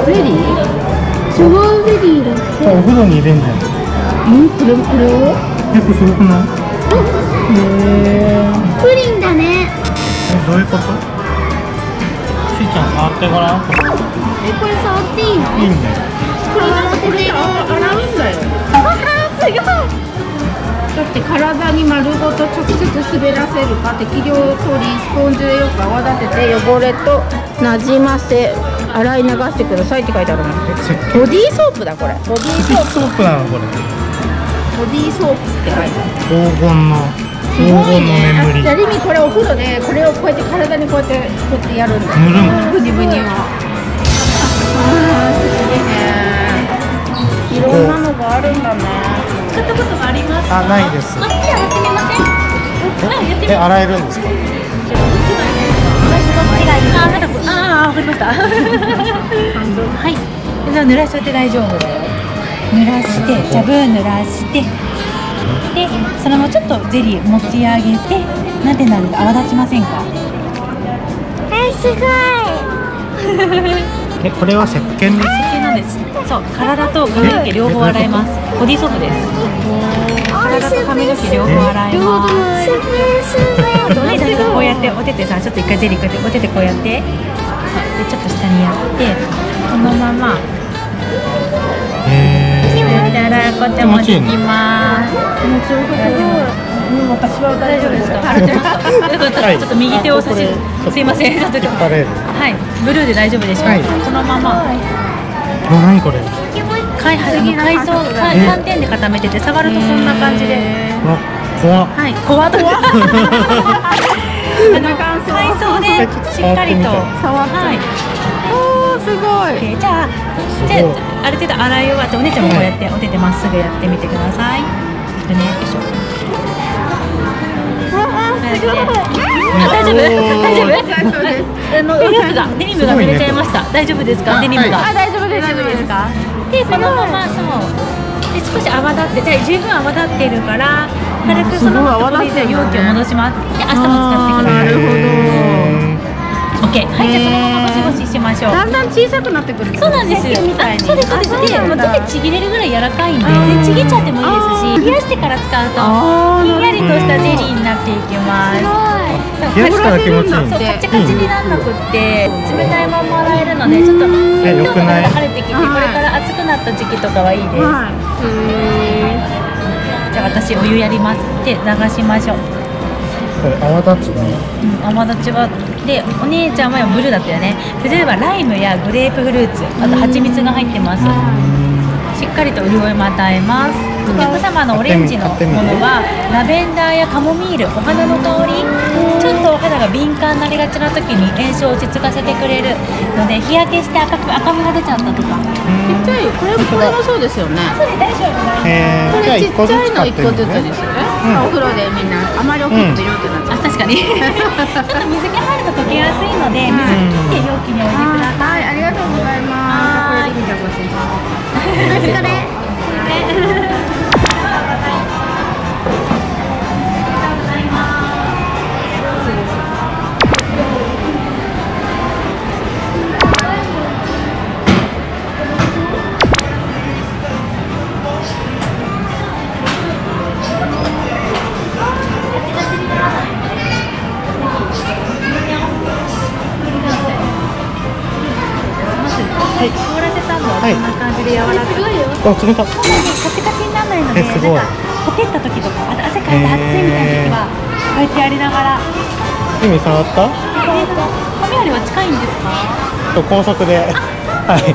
ゼリー？シュガーゼリーだって。 お風呂に入れんじゃん。 これを？ これすごくない？ プリンだね。 どういうこと？しーちゃん触ってごらん。 これ触っていいの？ いいんだよ。 これ洗うんだよ。すごい。だって体に丸ごと直接滑らせるか適量を取り、スポンジでよく泡立てて汚れとなじませ洗い流してくださいって書いてあるもん。ボディーソープだこれ。ボディーソープ。 ソープなのこれ。 ボディーソープって書いてある。 黄金の眠り。 じゃあリミこれお風呂でこれをこうやって体にこうやってやるんだ。 塗るんだ。 ブニブニを。すごいね。いろんなのがあるんだね。使ったことがありますか？ ないです。 じゃあやってみません？ 洗えるんですか？ わかりました。はい。じゃあ濡らしちゃって大丈夫だよ。濡らして、じゃあブー濡らして、で、そのままちょっとゼリー持ち上げて、なんでなんで泡立ちませんか？すごい。 これは石鹸です。 石鹸なんです。そう、体と髪の毛両方洗います。ボディーソープです。体と髪の毛両方洗います。お姉ちゃんがこうやってお手手さ、ちょっと一回ゼリーこうやってお手手こうやって、そうでちょっと下にやって、このまま。やったらこっちもできます。気持ちよさそう。私は大丈夫ですか？ちょっと右手を差し、すいません。ちょっとはい、ブルーで大丈夫でしょうか？このまま。 何これ？ 寒天で固めてて触るとこんな感じで。 怖っ。 はい、怖っ。海藻でしっかりと触って。おー、すごい。じゃあある程度洗い終わってお姉ちゃんもこうやってお手手まっすぐやってみてください。でね、よいしょ。大丈夫？デニムが濡れちゃいました。大丈夫ですか？デニムが。大丈夫ですか？で、このままそうで少し泡立って、十分泡立ってるから軽くそのまま容器を戻します。で、明日も使ってください。なるほど。オッケー。はい、じゃあそのままゴシゴシしましょう。だんだん小さくなってくる。そうなんです。そうですそうです。で、手でちぎれるぐらい柔らかいんで、ちぎっちゃってもいいですし、冷やしてから使うとひんやりとしたゼリーになっていきます。 冷やしたら気持ちいい。 そう、カチカチにならなくって冷たいまま洗えるので、ちょっと今日晴れてきてこれから暑くなった時期とかはいいです。じゃあ私お湯やります。で、流しましょう。 これ泡立つね。 泡立ちはで、お姉ちゃんはブルーだったよね。ブルーはライムやグレープフルーツ、あと蜂蜜が入ってます。しっかりと潤いも与えます。お客様のオレンジのものはラベンダーやカモミール、お花の香り、ちょっとお肌が敏感になりがちな時に炎症を落ち着かせてくれるので、日焼けして赤みが出ちゃったとか。ちっちゃい、これもそうですよね。そうです、大丈夫。これちっちゃいの1個ずつですよね。お風呂でみんなあまり大きくてよくなっちゃう。確かに。ちょっと水気入ると溶けやすいので、水切って容器においてください。ありがとうございます。これで見たことです。お疲れ。凍らせたんだ。こんな感じで柔らかい。すごいよ。 あ、冷た。 カチカチにならないので、なんかほてった時とか、あと汗かいて暑いみたいな時はこうやってやりながら。 意味触った？ 髪よりは近いんですか？ 高速で。はい。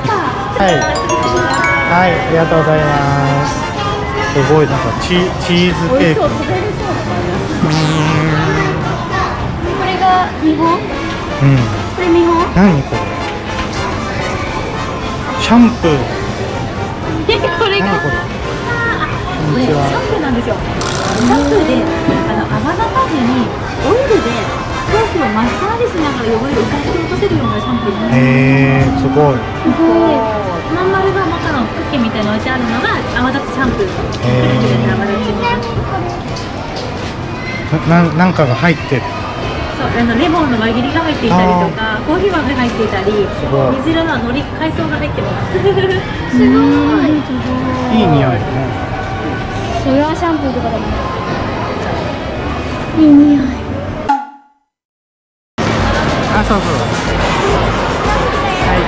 はい。はい、ありがとうございます。すごいなんかチーズケーキ。これが見本？これ見本？ 何これ？シャンプー。 これが。これシャンプーなんですよ。シャンプーで泡立たずにオイルで頭皮をマッサージしながら汚れを浮かして落とせるようなシャンプーなんです。 すごい。 まん丸が中のクッキーみたいなの置いてあるのが泡立つシャンプー。なんかが入ってる。 そうレモンの輪切りが入っていたりとか、コーヒー豆が入っていたり、水色の海藻が入ってます。すごい。 いい匂いね。 ソヤシャンプーとかでもいい匂い。 あ、そうそう。はい。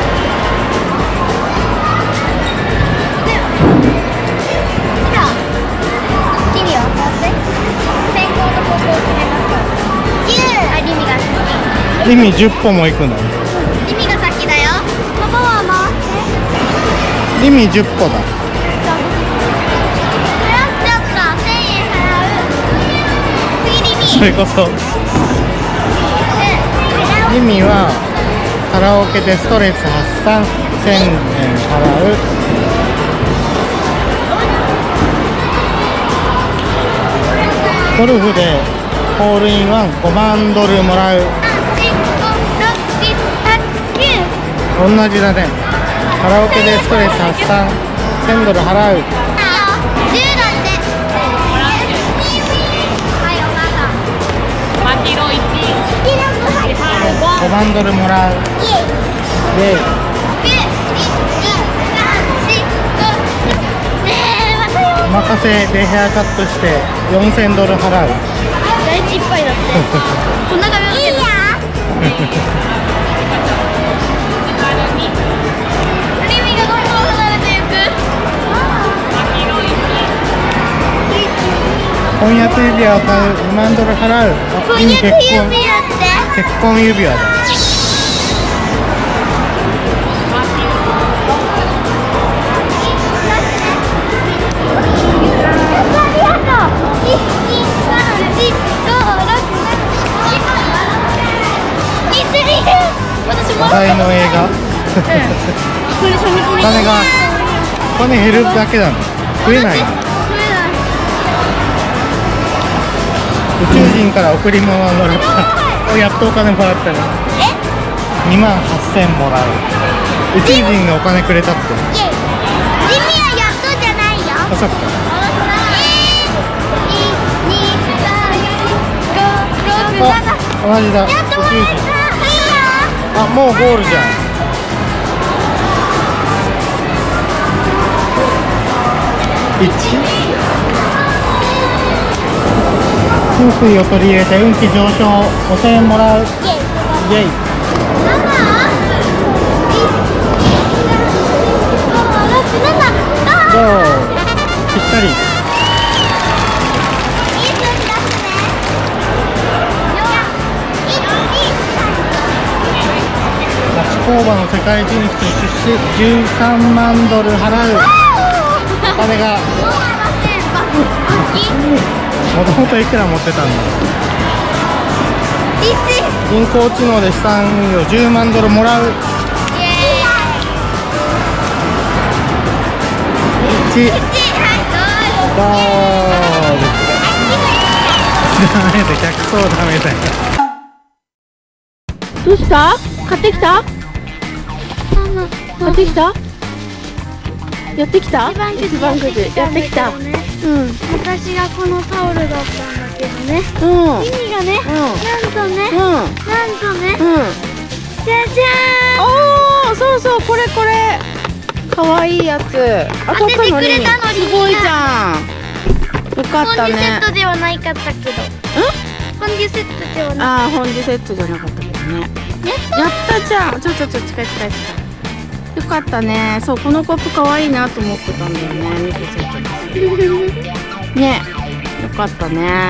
君はこうして先行と後攻を決めますか。リミが先。 リミ10歩も行くの。 リミが先だよ。パパは回って。 リミ10歩だ。 払っちゃった。1000円払う。次リミ。 それこそ。リミはカラオケでストレス発散、1000円払う。ゴルフでホールインワン5万ドルもらう。同じだね。カラオケでストレス発散、1000ドル払う。 10だって。はいお母さん。マキロ1。 5万ドルもらう。イエイ。お任せでヘアカットして4000ドル払う。 第一いっぱいだって。こんな髪の毛。いいや。リミがどんどん離れていく。 婚約指輪を買う。2万ドル払う。 婚約指輪って。 結婚指輪だ。話題の映画。お金が減るだけだね。増えない。宇宙人から贈り物をもらった。やっとお金もらったね。2万8000もらう。宇宙人がお金くれたって。 リミはやっとじゃないよ。 あ、そっか。同じだ。宇宙人。あ、もうゴールじゃん。1。風水を取り入れて運気上昇、5000円もらう。イエイ。ゴー。ぴったり。町工場の世界進出出資13万ドル払う。お金がもともといくら持ってたんだ。人工知能で資産運用10万ドルもらう。1。ゴール。ダメだ、逆走ダメだよ。 どうした？買ってきた？買ってきた？やってきた？一番くじやってきた。 私がこのタオルだったんだけどね。意味がね、なんとね、じゃじゃーん。 おお、そうそう、これこれ。可愛いやつ。 当ててくれたのに。 すごいじゃん。よかったね。 フォンデュセットではないかったけど。フォンデュセットではない。 ああ、フォンデュセットじゃなかったけどね。やったじゃん。近い。よかったね。そう、このコップ可愛いなと思ってたんだよね。2個セットで。ね、よかったね。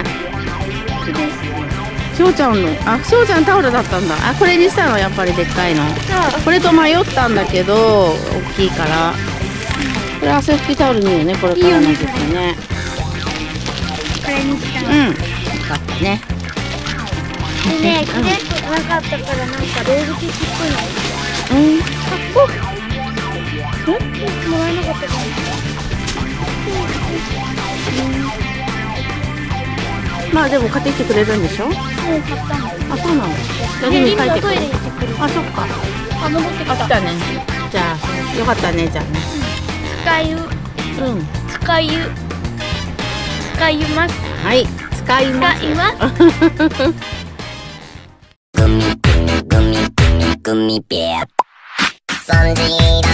しょうちゃんの、しょうちゃんタオルだったんだ。これにしたのやっぱりでっかいの。これと迷ったんだけど、大きいから。これ汗拭きタオルにいいよね。これからの時期ね。 これにしたの。 よかったね。 ね、クレープがなかったからなんかルール的っぽいの。もらえなかったかな。 まあでも買ってきてくれるんでしょ？ もう買ったの。 あ、そうなの。じゃあリミ書いてくれ。あ、そっか。 戻ってきた。 来たね。じゃあよかったね。じゃあね。 使います。 はい。使います。 gummi bear. Sanjira